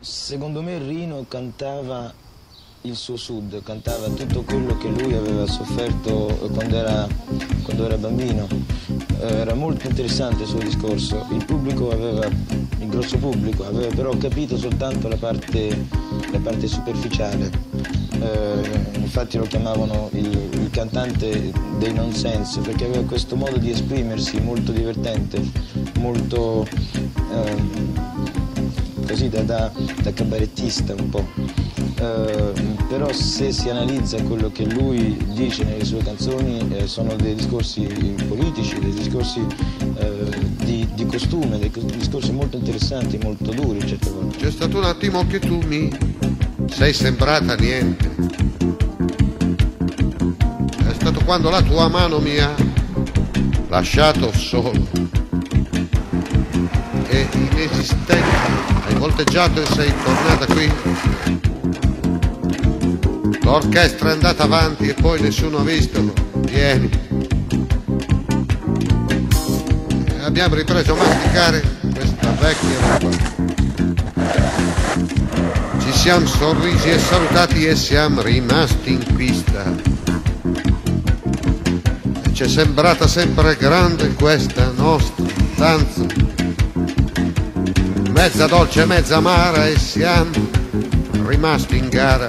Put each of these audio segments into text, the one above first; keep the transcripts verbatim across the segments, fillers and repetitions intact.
Secondo me Rino cantava il suo sud, cantava tutto quello che lui aveva sofferto quando era, quando era bambino. Eh, era molto interessante il suo discorso. Il pubblico aveva, il grosso pubblico, aveva però capito soltanto la parte, la parte superficiale. Eh, infatti lo chiamavano il, il cantante dei nonsense, perché aveva questo modo di esprimersi molto divertente, molto eh, così da, da, da cabarettista un po'. Eh, però se si analizza quello che lui dice nelle sue canzoni, eh, sono dei discorsi politici, dei discorsi eh, di, di costume, dei discorsi molto interessanti, molto duri certe volte. C'è stato un attimo che tu mi sei sembrata niente. È stato quando la tua mano mi ha lasciato solo e inesistente. Hai volteggiato e sei tornata qui. L'orchestra è andata avanti e poi nessuno ha visto. Vieni. E abbiamo ripreso a masticare questa vecchia roba. Ci siamo sorrisi e salutati e siamo rimasti in pista. E ci è sembrata sempre grande questa nostra danza, mezza dolce e mezza amara, e siamo rimasti in gara.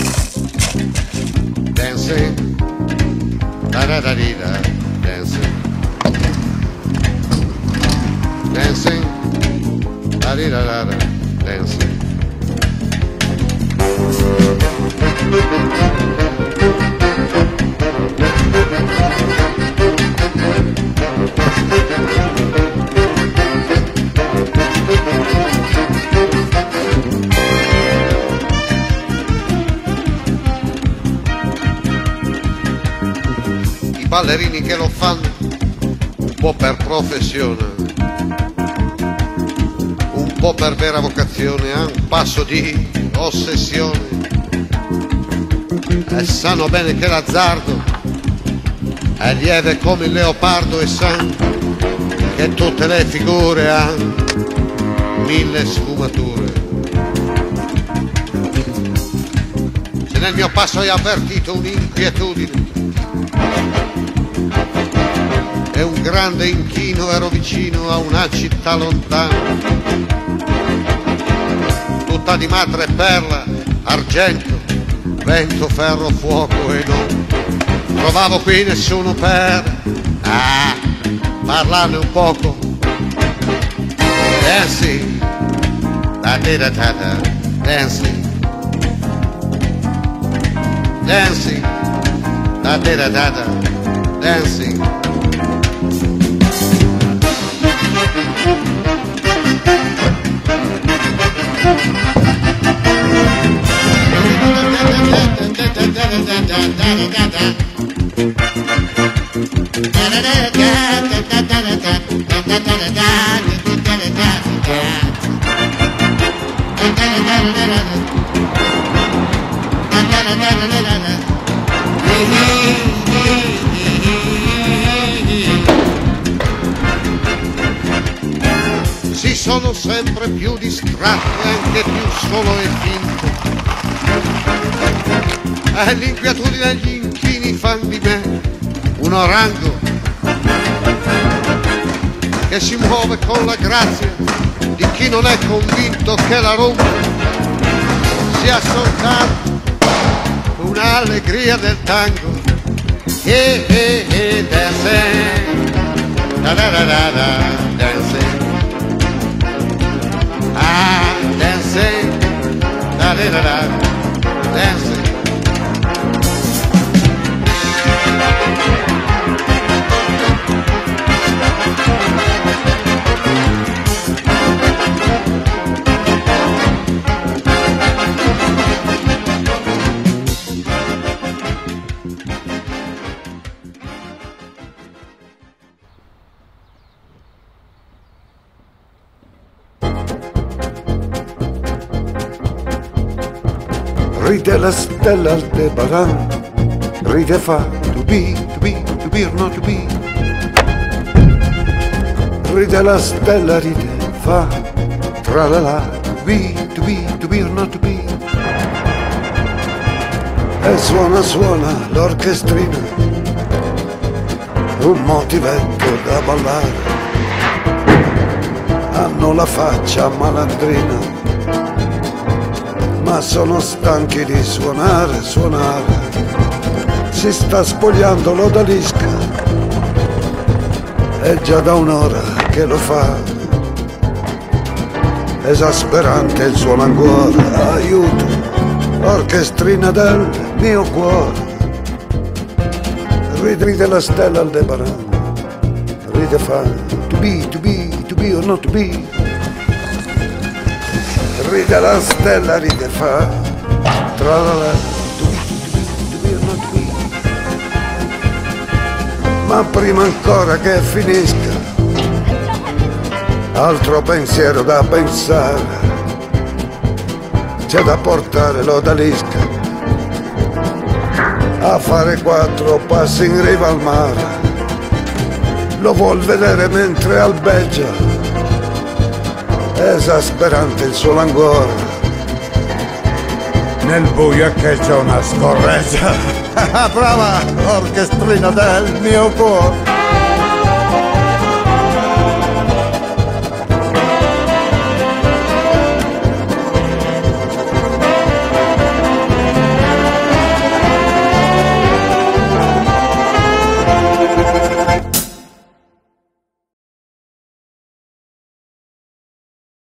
Dancing, da da da di da, dancing, dancing, da di da da da, dancing. I ballerini che lo fanno un po' per professione, un po' per vera vocazione, a un passo di ossessione, e sanno bene che l'azzardo è lieve come il leopardo, e sanno che tutte le figure hanno mille sfumature. Se nel mio passo hai avvertito un'inquietudine e un grande inchino, ero vicino a una città lontana, tutta di madre perla, argento, vento, ferro, fuoco, e non trovavo qui nessuno per ah, parlarne un poco. Dancing, da da da da da, dancing, dancing, da da da da da, dancing. Si sono sempre più distratti, anche più solo e finto, e l'inquietudine e gli inchini fan di me un orango che si muove con la grazia di chi non è convinto che la rumba sia soltanto un'allegria del tango. E e e dancing, da da da da da, dancing, ah, dancing, da da da da, dancing. Ride la stella Aldebaran, ride fa to be, to be, to be or not to be. Ride la stella, ride fa tra la la, to be, to be, to be or not to be. E suona, suona l'orchestrina, un motivetto da ballare. Hanno la faccia malandrina, ma sono stanchi di suonare, suonare. Si sta spogliando l'odalisca, è già da un'ora che lo fa. Esasperante il suo languore, aiuto, orchestrina del mio cuore. Ride la stella Aldebaran, ride fa to be, to be, to be or not to be. Ride la stella, ride fa tra la la, to be, to be, to be or not to be. Ma prima ancora che finisca, altro pensiero da pensare, c'è da portare l'odalisca a fare quattro passi in riva al mare. Lo vuol vedere mentre albeggia, esasperante il suo languore. Nel buio echeggia una scorreggia. Brava orchestrina del mio cuore.